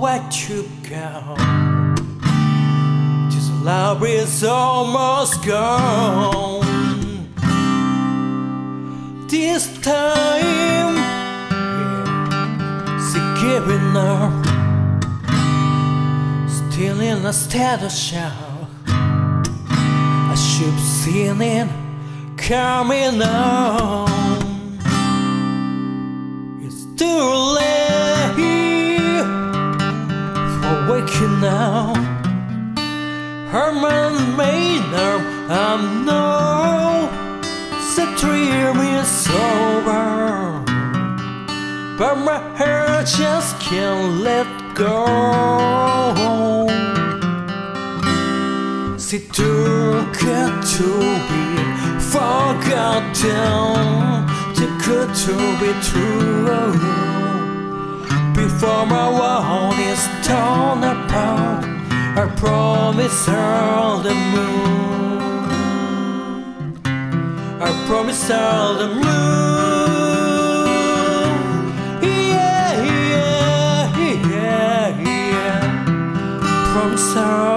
let you go. This love is almost gone. This time, she giving up, still in a state of shock. I should have seen it coming on. It's too late for waking up. Her man made up, I know the dream is over, but my heart just can't let go. She too good to be forgotten, too good to be true. Before my world is torn apart, I promise her the moon. I promise her the moon. Yeah, yeah, yeah, yeah. Promise her